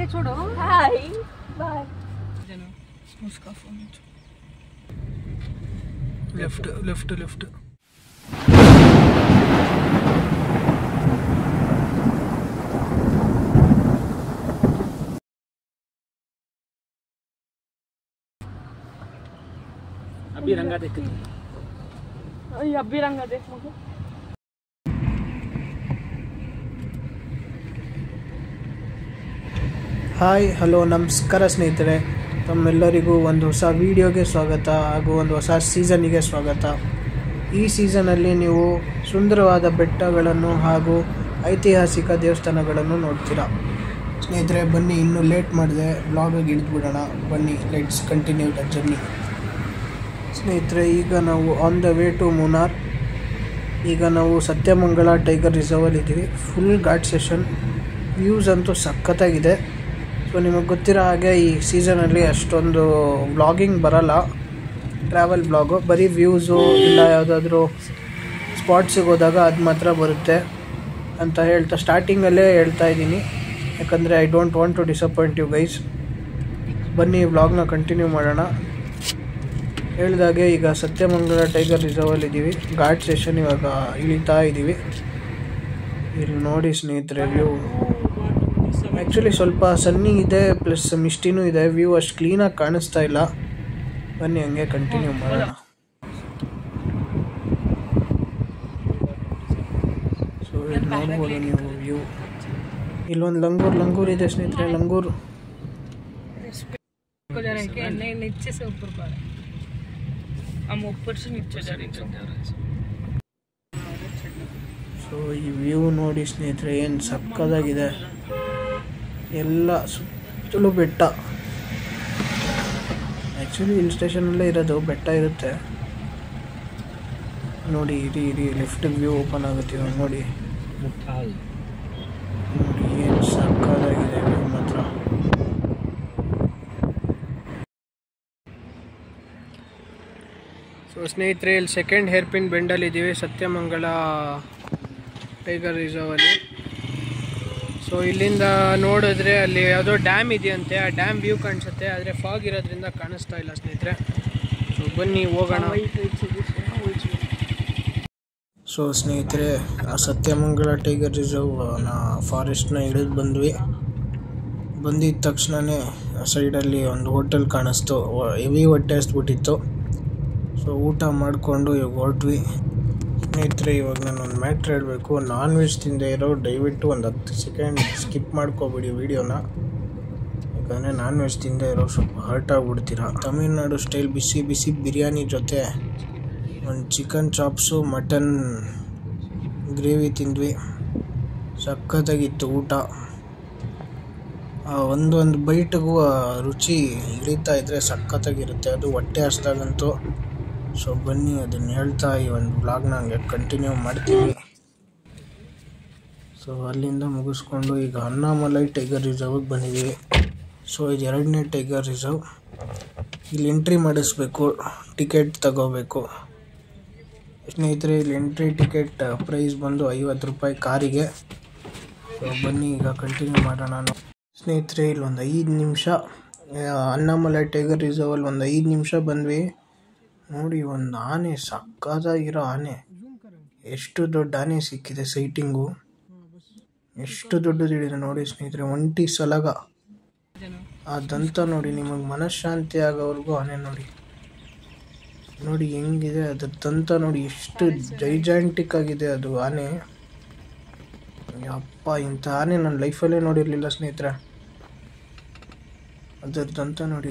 छोड़ो hi bye उसका phone left left left अभी रंगा देख अभी रंगा देख मुझे ಹಾಯ್ ಹಲೋ ನಮಸ್ಕಾರ ಸ್ನೇಹಿತರೆ, ತಮ್ಮೆಲ್ಲರಿಗೂ ಒಂದು ಹೊಸ ವಿಡಿಯೋಗೆ ಸ್ವಾಗತ ಹಾಗೂ ಒಂದು ಹೊಸ ಸೀಸನ್ನಿಗೆ ಸ್ವಾಗತ. ಈ ಸೀಸನಲ್ಲಿ ನೀವು ಸುಂದರವಾದ ಬೆಟ್ಟಗಳನ್ನು ಹಾಗೂ ಐತಿಹಾಸಿಕ ದೇವಸ್ಥಾನಗಳನ್ನು ನೋಡ್ತೀರಾ. ಸ್ನೇಹಿತರೆ ಬನ್ನಿ, ಇನ್ನೂ ಲೇಟ್ ಮಾಡಿದೆ, ಬ್ಲಾಗಿಗೆ ಇಳಿದ್ಬಿಡೋಣ. ಬನ್ನಿ, ಲೆಟ್ಸ್ ಕಂಟಿನ್ಯೂ ದ ಜರ್ನಿ. ಸ್ನೇಹಿತರೆ, ಈಗ ನಾವು on the way to Munnar. ಈಗ ನಾವು ಸತ್ಯಮಂಗಲ ಟೈಗರ್ ರಿಸರ್ವಲ್ಲಿ ಇದ್ದೀವಿ. ಫುಲ್ ಘಾಟ್ ಸೆಷನ್, ವ್ಯೂಸ್ ಅಂತೂ ಸಖತ್ತಾಗಿದೆ. ಸೊ ನಿಮಗೆ ಗೊತ್ತಿರೋ ಹಾಗೆ ಈ ಸೀಸನಲ್ಲಿ ಅಷ್ಟೊಂದು ವ್ಲಾಗಿಂಗ್ ಬರಲ್ಲ, ಟ್ರಾವೆಲ್ ಬ್ಲಾಗು. ಬರೀ ವ್ಯೂಸು ಇಲ್ಲ ಯಾವುದಾದ್ರೂ ಸ್ಪಾಟ್ಸಿಗೆ ಹೋದಾಗ ಅದು ಮಾತ್ರ ಬರುತ್ತೆ ಅಂತ ಹೇಳ್ತಾ ಸ್ಟಾರ್ಟಿಂಗಲ್ಲೇ ಹೇಳ್ತಾ ಇದ್ದೀನಿ, ಯಾಕಂದರೆ I don't want to disappoint you guys. ಬನ್ನಿ ವ್ಲಾಗ್ನ ಕಂಟಿನ್ಯೂ ಮಾಡೋಣ. ಹೇಳಿದಾಗೆ ಈಗ ಸತ್ಯಮಂಗಲ ಟೈಗರ್ ರಿಸರ್ವಲ್ಲಿ ಇದ್ದೀವಿ. ಘಾಟ್ ಸೆಷನ್ ಇವಾಗ ಇಳಿತಾ ಇದ್ದೀವಿ. ಇಲ್ಲಿ ನೋಡಿ ಸ್ನೇಹಿತರೆ, ವ್ಯೂ ಆ್ಯಕ್ಚುಲಿ ಸ್ವಲ್ಪ ಸನ್ನಿ ಇದೆ, ಪ್ಲಸ್ ಮಿಸ್ಟಿನೂ ಇದೆ. ವ್ಯೂ ಅಷ್ಟು ಕ್ಲೀನಾಗಿ ಕಾಣಿಸ್ತಾ ಇಲ್ಲ. ಬನ್ನಿ ಹಂಗೆ ಕಂಟಿನ್ಯೂ ಮಾಡೋಣ. ಸೊ ಇಲ್ಲಿ ನೋಡ್ಬೋದು ನೀವು ವ್ಯೂ. ಇಲ್ಲೊಂದು ಲಂಗೂರ್ ಇದೆ ಸ್ನೇಹಿತರೆ, ಲಂಗೂರು. ಸೊ ಈ ವ್ಯೂ ನೋಡಿ ಸ್ನೇಹಿತರೆ, ಏನು ಸಕ್ಕತ್ತಾಗಿದೆ. ಎಲ್ಲ ಸುತ್ತಲೂ ಬೆಟ್ಟ. ಆ್ಯಕ್ಚುಲಿ ಹಿಲ್ ಸ್ಟೇಷನಲ್ಲೇ ಇರೋದು, ಬೆಟ್ಟ ಇರುತ್ತೆ ನೋಡಿ. ಇರಿ ಲೆಫ್ಟ್ ವ್ಯೂ ಓಪನ್ ಆಗುತ್ತೆ ಇವಾಗ ನೋಡಿ. ಏನು ಸಕ್ಕತ್ತಾಗಿದೆ ವ್ಯೂ ಮಾತ್ರ. ಸೊ ಸ್ನೇಹಿತರೆ, ಇಲ್ಲಿ ಸೆಕೆಂಡ್ ಹೇರ್ ಪಿನ್ ಬೆಂಡಲ್ಲಿದ್ದೀವಿ ಸತ್ಯಮಂಗಲ ಟೈಗರ್ ರಿಸರ್ವಲ್ಲಿ. ಸೊ ಇಲ್ಲಿಂದ ನೋಡಿದ್ರೆ ಅಲ್ಲಿ ಯಾವುದೋ ಡ್ಯಾಮ್ ಇದೆಯಂತೆ, ಆ ಡ್ಯಾಮ್ ವ್ಯೂ ಕಾಣಿಸುತ್ತೆ, ಆದರೆ ಫಾಗ್ ಇರೋದ್ರಿಂದ ಕಾಣಿಸ್ತಾ ಇಲ್ಲ ಸ್ನೇಹಿತರೆ. ಸೊ ಬನ್ನಿ ಹೋಗೋಣ. ಸೊ ಸ್ನೇಹಿತರೆ, ಆ ಸತ್ಯಮಂಗಲ ಟೈಗರ್ ರಿಸರ್ವ್ನ ಫಾರೆಸ್ಟ್ನ ಇಳಿದು ಬಂದಿದ್ದ ತಕ್ಷಣವೇ ಸೈಡಲ್ಲಿ ಒಂದು ಹೋಟೆಲ್ ಕಾಣಿಸ್ತು. ಹೆವಿ ಹೊಟ್ಟೆ ಹಸ್ಬಿಟ್ಟಿತ್ತು. ಸೊ ಊಟ ಮಾಡಿಕೊಂಡು ಇವಾಗ ಹೊರಟ್ವಿ. ಸ್ನೇಹಿತರೆ, ಇವಾಗ ನಾನು ಒಂದು ಮ್ಯಾಟ್ರ್ ಹೇಳಬೇಕು. ನಾನ್ ವೆಜ್ ತಿಂದೇ ಇರೋ ದಯವಿಟ್ಟು ಒಂದು 10 ಸೆಕೆಂಡ್ ಸ್ಕಿಪ್ ಮಾಡ್ಕೊಬೇಡಿ ವೀಡಿಯೋನ, ಯಾಕಂದರೆ ನಾನ್ ವೆಜ್ ತಿಂದೇ ಇರೋ ಸ್ವಲ್ಪ ಹರ್ಟ್ ಆಗಿಬಿಡ್ತೀರ. ತಮಿಳ್ನಾಡು ಸ್ಟೈಲ್ ಬಿಸಿ ಬಿಸಿ ಬಿರಿಯಾನಿ ಜೊತೆ ಒಂದು ಚಿಕನ್ ಚಾಪ್ಸು, ಮಟನ್ ಗ್ರೇವಿ ತಿಂದ್ವಿ. ಸಖತ್ತಾಗಿತ್ತು ಊಟ. ಒಂದೊಂದು ಬೈಟ್ಗೂ ರುಚಿ ಇಳಿತಾ ಇದ್ದರೆ ಸಖತ್ತಾಗಿರುತ್ತೆ, ಅದು ಹೊಟ್ಟೆ ಹಸ್ದಾಗಂತೂ. ಸೊ ಬನ್ನಿ, ಅದನ್ನು ಹೇಳ್ತಾ ಈ ಒಂದು ಬ್ಲಾಗ್ನ ಹಂಗೆ ಕಂಟಿನ್ಯೂ ಮಾಡ್ತೀವಿ. ಸೊ ಅಲ್ಲಿಂದ ಮುಗಿಸ್ಕೊಂಡು ಈಗ ಅಣ್ಣಾಮಲೈ ಟೈಗರ್ ರಿಸರ್ವ್ಗೆ ಬಂದಿದ್ದೀವಿ. ಸೊ ಇದು 2ನೇ ಟೈಗರ್ ರಿಸರ್ವ್. ಇಲ್ಲಿ ಎಂಟ್ರಿ ಮಾಡಿಸ್ಬೇಕು, ಟಿಕೆಟ್ ತಗೋಬೇಕು ಸ್ನೇಹಿತರೆ. ಇಲ್ಲಿ ಎಂಟ್ರಿ ಟಿಕೆಟ್ ಪ್ರೈಸ್ ಬಂದು 50 ರೂಪಾಯಿ ಕಾರಿಗೆ. ಸೊ ಬನ್ನಿ ಈಗ ಕಂಟಿನ್ಯೂ ಮಾಡೋಣ. ಸ್ನೇಹಿತರೆ, ಇಲ್ಲಿ ಒಂದು 5 ನಿಮಿಷ ಅಣ್ಣಾಮಲೈ ಟೈಗರ್ ರಿಸರ್ವಲ್ಲಿ ಒಂದು 5 ನಿಮಿಷ ಬಂದ್ವಿ. ನೋಡಿ, ಒಂದು ಆನೆ, ಸಕ್ಕತ್ತಾಗಿರೋ ಆನೆ. ಎಷ್ಟು ದೊಡ್ಡ ಆನೆ ಸಿಕ್ಕಿದೆ ಸೈಟಿಂಗು. ಎಷ್ಟು ದೊಡ್ಡದಿದೆ ನೋಡಿ ಸ್ನೇಹಿತರೆ. ಒಂಟಿ ಸಲಗ ಆ ದಂತ ನೋಡಿ, ನಿಮಗೆ ಮನಃಶಾಂತಿ ಆಗೋವರೆಗೂ ಆನೆ ನೋಡಿ ಹೆಂಗಿದೆ ಅದ್ರ ದಂತ ನೋಡಿ, ಎಷ್ಟು ಜೈಜಾಂಟಿಕ್ ಆಗಿದೆ ಅದು ಆನೆ. ಅಪ್ಪ, ಇಂಥ ಆನೆ ನನ್ನ ಲೈಫಲ್ಲೇ ನೋಡಿರಲಿಲ್ಲ ಸ್ನೇಹಿತರೆ. ಅದ್ರ ದಂತ ನೋಡಿ.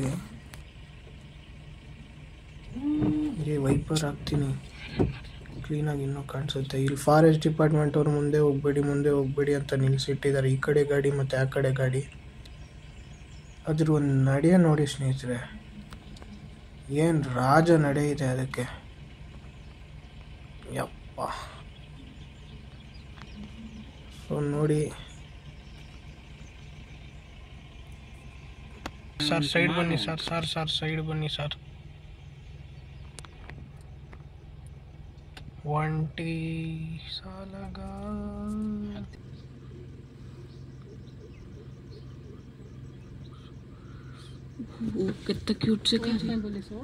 ವೈಪರ್ ಹಾಕ್ತೀನಿ, ಕ್ಲೀನಾಗಿ ಇನ್ನೂ ಕಾಣಿಸುತ್ತೆ. ಇಲ್ಲಿ ಫಾರೆಸ್ಟ್ ಡಿಪಾರ್ಟ್ಮೆಂಟ್ ಅವ್ರು ಮುಂದೆ ಹೋಗಬೇಡಿ ಅಂತ ನಿಲ್ಲಿಸಿಟ್ಟಿದ್ದಾರೆ. ಈ ಕಡೆ ಗಾಡಿ ಮತ್ತು ಆ ಕಡೆ ಗಾಡಿ. ಅದ್ರ ಒಂದು ನಡೆ ನೋಡಿ ಸ್ನೇಹಿತರೆ, ಏನು ರಾಜ ನಡೆ ಇದೆ ಅದಕ್ಕೆ. ಯಪ್ಪ. ಸೊ ನೋಡಿ ಸರ್, ಸೈಡ್ ಬನ್ನಿ ಸರ್. ಸೈಡ್ ಬನ್ನಿ ಸರ್. ಒಂಟಿ ಸಲಗ वो कितना क्यूट से कर बोले सो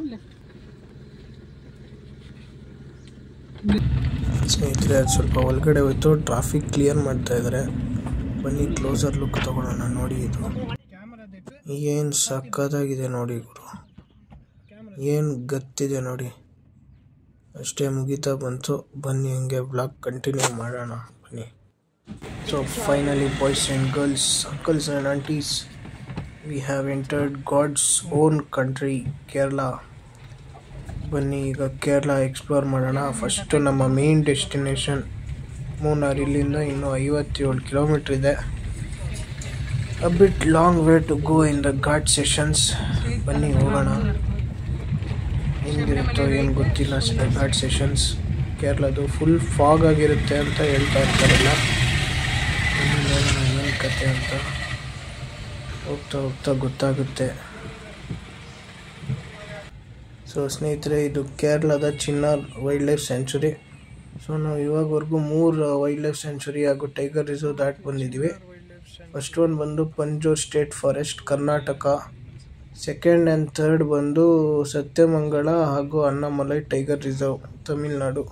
ಸ್ನೇಹಿತರೆ ಅದು ಸ್ವಲ್ಪ ಒಳಗಡೆ ಹೋಯ್ತು, ಟ್ರಾಫಿಕ್ ಕ್ಲಿಯರ್ ಮಾಡ್ತಾ ಇದ್ದಾರೆ. ಬನ್ನಿ ಕ್ಲೋಸರ್ ಲುಕ್ ತಗೊಳ್ಳೋಣ. ನೋಡಿ ಇದು ಏನು ಸಕ್ಕತ್ತಾಗಿದೆ ನೋಡಿ ಗುರು, ಏನು ಗತ್ತಿದೆ ನೋಡಿ. ಅಷ್ಟೇ ಮುಗಿತಾ ಬಂತು. ಬನ್ನಿ ಹಂಗೆ ಬ್ಲಾಗ್ ಕಂಟಿನ್ಯೂ ಮಾಡೋಣ ಬನ್ನಿ. So finally boys and girls, uncles and aunties, we have entered God's own country Kerala. ಬನ್ನಿ ಈಗ ಕೇರಳ ಎಕ್ಸ್ಪ್ಲೋರ್ ಮಾಡೋಣ. ಫಸ್ಟು ನಮ್ಮ ಮೇನ್ ಡೆಸ್ಟಿನೇಷನ್ ಮೂನಾರ್. ಇಲ್ಲಿಂದ ಇನ್ನೂ 57 ಕಿಲೋಮೀಟ್ರ್ ಇದೆ. A bit long way to go in the ghat sessions. ಬನ್ನಿ ಹೋಗೋಣ. ಹೆಂಗಿರುತ್ತೋ ಏನು ಗೊತ್ತಿಲ್ಲ ಘಾಟ್ ಸೆಷನ್ಸ್. ಕೇರಳದು ಫುಲ್ ಫಾಗ್ ಆಗಿರುತ್ತೆ ಅಂತ ಹೇಳ್ತಾ ಇರ್ತಾರಲ್ಲ, ನೋಡೋಣ ಏನು ಕತೆ ಅಂತ. ಹೋಗ್ತಾ ಹೋಗ್ತಾ ಗೊತ್ತಾಗುತ್ತೆ. ಸೊ ಸ್ನೇಹಿತರೆ, ಇದು ಕೇರಳದ Chinnar wildlife sanctuary. So ನಾವು ಇವಾಗವರೆಗೂ 3 ವೈಲ್ಡ್ ಲೈಫ್ ಸ್ಯಾಂಚುರಿ ಹಾಗೂ ಟೈಗರ್ ರಿಸರ್ವ್ ದಾಟಿ ಬಂದಿದ್ದೀವಿ. ಫಸ್ಟ್ ಒನ್ ಬಂದು ಪಂಜೋರ್ state forest Karnataka, second and third ಬಂದು ಸತ್ಯಮಂಗಳ ಹಾಗೂ ಅಣ್ಣಾಮಲೈ ಟೈಗರ್ ರಿಸರ್ವ್ ತಮಿಳ್ನಾಡು.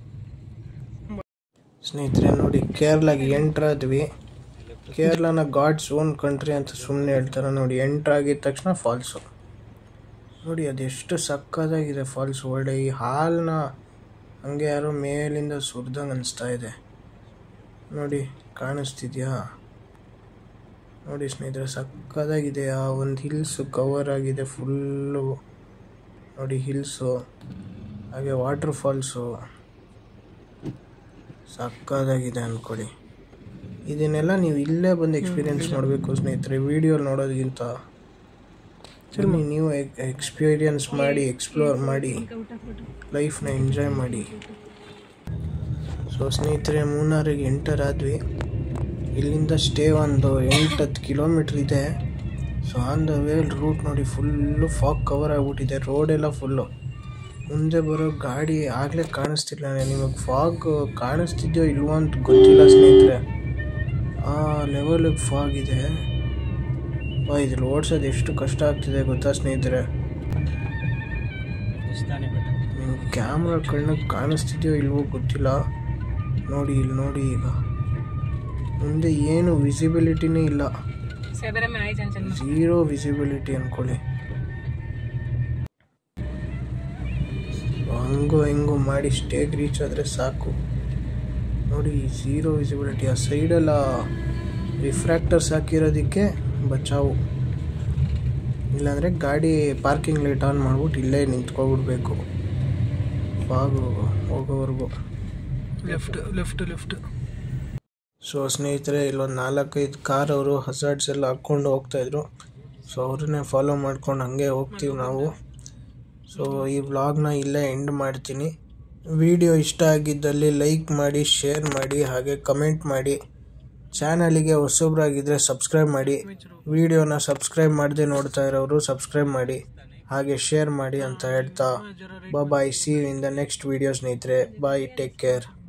ಸ್ನೇಹಿತರೆ ನೋಡಿ, ಕೇರಳಗೆ ಎಂಟ್ರಾದ್ವಿ. ಕೇರಳನ ಗಾಡ್ಸ್ ಓನ್ ಕಂಟ್ರಿ ಅಂತ ಸುಮ್ಮನೆ ಹೇಳ್ತಾರೆ ನೋಡಿ. ಎಂಟ್ರಾಗಿದ ತಕ್ಷಣ ಫಾಲ್ಸು ನೋಡಿ, ಅದೆಷ್ಟು ಸಕ್ಕತ್ತಾಗಿದೆ ಫಾಲ್ಸ್. ಒಳ್ಳೆ ಈ ಹಾಲನ್ನ ಹಂಗೆ ಯಾರೋ ಮೇಲಿಂದ ಸುರಿದಂಗೆ ಅನಿಸ್ತಾ ಇದೆ ನೋಡಿ. ಕಾಣಿಸ್ತಿದ್ಯಾ ನೋಡಿ ಸ್ನೇಹಿತರೆ, ಸಕ್ಕತ್ತಾಗಿದೆ. ಆ ಒಂದು ಹಿಲ್ಸು ಕವರ್ ಆಗಿದೆ ಫುಲ್ಲು ನೋಡಿ, ಹಿಲ್ಸು ಹಾಗೆ ವಾಟರ್ ಫಾಲ್ಸು ಸಕ್ಕತ್ತಾಗಿದೆ ಅಂದ್ಕೊಳ್ಳಿ. ಇದನ್ನೆಲ್ಲ ನೀವು ಇಲ್ಲೇ ಬಂದು ಎಕ್ಸ್ಪೀರಿಯೆನ್ಸ್ ಮಾಡಬೇಕು ಸ್ನೇಹಿತರೆ, ವಿಡಿಯೋಲಿ ನೋಡೋದಕ್ಕಿಂತ. ನೀವು ಎಕ್ಸ್ಪೀರಿಯನ್ಸ್ ಮಾಡಿ, ಎಕ್ಸ್ಪ್ಲೋರ್ ಮಾಡಿ, ಲೈಫ್ನ ಎಂಜಾಯ್ ಮಾಡಿ. ಸೊ ಸ್ನೇಹಿತರೆ, ಮೂನಾರಿಗೆ ಎಂಟರ್ ಆದ್ವಿ. ಇಲ್ಲಿಂದ ಸ್ಟೇ ಒಂದು 8-10 ಕಿಲೋಮೀಟ್ರ್ ಇದೆ. So on the way route ನೋಡಿ, ಫುಲ್ಲು ಫಾಗ್ ಕವರ್ ಆಗಿಬಿಟ್ಟಿದೆ. ರೋಡೆಲ್ಲ ಫುಲ್ಲು. ಮುಂದೆ ಬರೋ ಗಾಡಿ ಆಗಲೇ ಕಾಣಿಸ್ತಿಲ್ಲ. ನಿಮಗೆ ಫಾಗ್ ಕಾಣಿಸ್ತಿದ್ಯೋ ಇಲ್ವೋ ಅಂತ ಗೊತ್ತಿಲ್ಲ ಸ್ನೇಹಿತರೆ, ಆ ಲೆವೆಲಿಗೆ ಫಾಗ್ ಇದೆ. ಇದ್ರಲ್ಲಿ ಓಡಿಸೋದು ಎಷ್ಟು ಕಷ್ಟ ಆಗ್ತಿದೆ ಗೊತ್ತಾ ಸ್ನೇಹಿತರೆ. ನೀವು ಕ್ಯಾಮ್ರಾ ಕಣ್ಣಿಗೆ ಕಾಣಿಸ್ತಿದೆಯೋ ಇಲ್ವೋ ಗೊತ್ತಿಲ್ಲ. ನೋಡಿ ಇಲ್ಲಿ ನೋಡಿ, ಈಗ ಮುಂದೆ ಏನು ವಿಸಿಬಿಲಿಟಿನೇ ಇಲ್ಲ, 0 ವಿಸಿಬಿಲಿಟಿ ಅಂದ್ಕೊಳ್ಳಿ. ಹಂಗೋ ಹಿಂಗೋ ಮಾಡಿ ಸ್ಟೇಗೆ ರೀಚ್ ಆದರೆ ಸಾಕು. ನೋಡಿ 0 ವಿಸಿಬಿಲಿಟಿ. ಆ ಸೈಡೆಲ್ಲ ರಿಫ್ರ್ಯಾಕ್ಟರ್ಸ್ ಹಾಕಿರೋದಕ್ಕೆ ಬಚಾವು, ಇಲ್ಲಾಂದರೆ ಗಾಡಿ ಪಾರ್ಕಿಂಗ್ ಲೈಟ್ ಆನ್ ಮಾಡ್ಬಿಟ್ಟು ಇಲ್ಲೇ ನಿಂತ್ಕೊಬಿಡ್ಬೇಕು ಫಾಗು ಹೋಗೋವರೆಗೂ. ಲೆಫ್ಟ್. ಸೊ ಸ್ನೇಹಿತರೆ, ಇಲ್ಲೊಂದು 4-5 ಕಾರ್ ಅವರು ಹಜಾರ್ಡ್ಸ್ ಎಲ್ಲ ಹಾಕ್ಕೊಂಡು ಹೋಗ್ತಾಯಿದ್ರು. ಸೊ ಅವ್ರನ್ನೇ ಫಾಲೋ ಮಾಡ್ಕೊಂಡು ಹಂಗೆ ಹೋಗ್ತೀವಿ ನಾವು. ಸೊ ಈ ವ್ಲಾಗ್ನ ಇಲ್ಲೇ ಎಂಡ್ ಮಾಡ್ತೀನಿ. ವಿಡಿಯೋ ಇಷ್ಟ ಆಗಿದ್ದಲ್ಲಿ ಲೈಕ್ ಮಾಡಿ, ಶೇರ್ ಮಾಡಿ, ಹಾಗೆ ಕಮೆಂಟ್ ಮಾಡಿ. ಚಾನಲಿಗೆ ಹೊಸಬ್ರಾಗಿದ್ದರೆ ಸಬ್ಸ್ಕ್ರೈಬ್ ಮಾಡಿ. ವಿಡಿಯೋನ ಸಬ್ಸ್ಕ್ರೈಬ್ ಮಾಡದೆ ನೋಡ್ತಾ ಇರೋರು ಸಬ್ಸ್ಕ್ರೈಬ್ ಮಾಡಿ, ಹಾಗೆ ಶೇರ್ ಮಾಡಿ ಅಂತ ಹೇಳ್ತಾ bye. See you in the next video ಸ್ನೇಹಿತರೆ. Bye, take care.